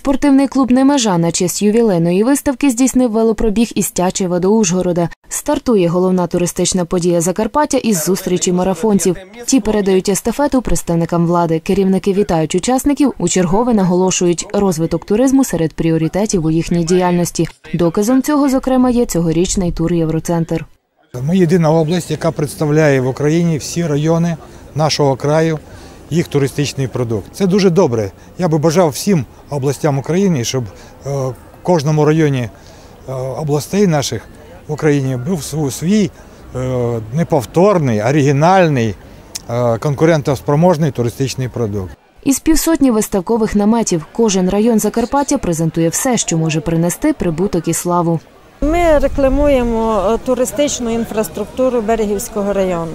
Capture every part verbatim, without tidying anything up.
Спортивний клуб «Немежа» на честь ювілейної виставки здійснив велопробіг із Тячева до Ужгорода. Стартує головна туристична подія Закарпаття із зустрічі марафонців. Ті передають естафету представникам влади. Керівники вітають учасників, у чергове наголошують – розвиток туризму серед пріоритетів у їхній діяльності. Доказом цього, зокрема, є цьогорічний тур «Євроцентр». Ми єдина область, яка представляє в Україні всі райони нашого краю, їх туристичний продукт. Це дуже добре. Я би бажав всім областям України, щоб в кожному районі областей наших в Україні був свій неповторний, оригінальний, конкурентоспроможний туристичний продукт. Із півсотні виставкових наметів кожен район Закарпаття презентує все, що може принести прибуток і славу. Ми рекламуємо туристичну інфраструктуру Берегівського району.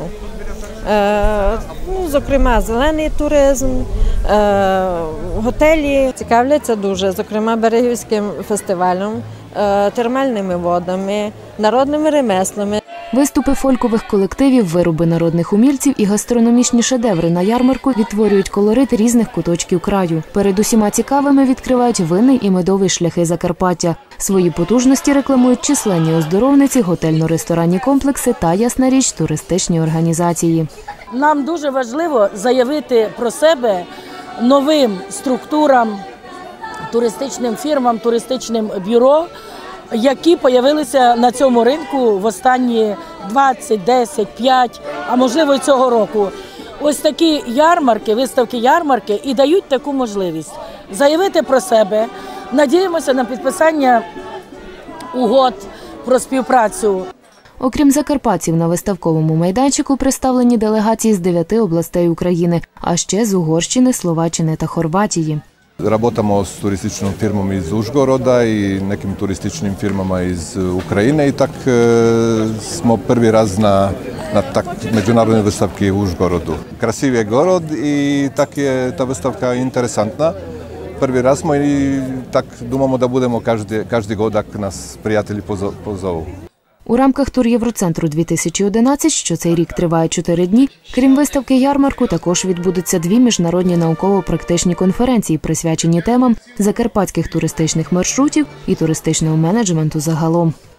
Е, ну, зокрема, зелений туризм, е, готелі цікавляться дуже, зокрема, Берегівським фестивалем, е, термальними водами, народними ремеслами. Виступи фолькових колективів, вироби народних умільців і гастрономічні шедеври на ярмарку відтворюють колорит різних куточків краю. Перед усіма цікавими відкривають винний і медовий шляхи Закарпаття. Свої потужності рекламують численні оздоровниці, готельно-ресторанні комплекси та, ясна річ, туристичні організації. Нам дуже важливо заявити про себе новим структурам, туристичним фірмам, туристичним бюро, які з'явилися на цьому ринку в останні двадцять, десять, п'ять, а можливо і цього року. Ось такі ярмарки, виставки-ярмарки і дають таку можливість заявити про себе. Надіємося на підписання угод про співпрацю. Окрім закарпатців, на виставковому майданчику представлені делегації з дев'яти областей України, а ще з Угорщини, Словаччини та Хорватії. Работamo s turističnom firmom iz Užgoroda i nekim turističnim firmama iz Ukrajine i tak e, smo prvi raz na, na tak međunarodnoj wystavki u Užgorodu. Krasiv je gorod i tak je ta wystavka interesantna. Prvi raz smo i tak думamo da budemo každi, každi god ak nas prijatelji pozovu. У рамках тур Євроцентру-дві тисячі одинадцять, що цей рік триває чотири дні, крім виставки-ярмарку, також відбудуться дві міжнародні науково-практичні конференції, присвячені темам закарпатських туристичних маршрутів і туристичного менеджменту загалом.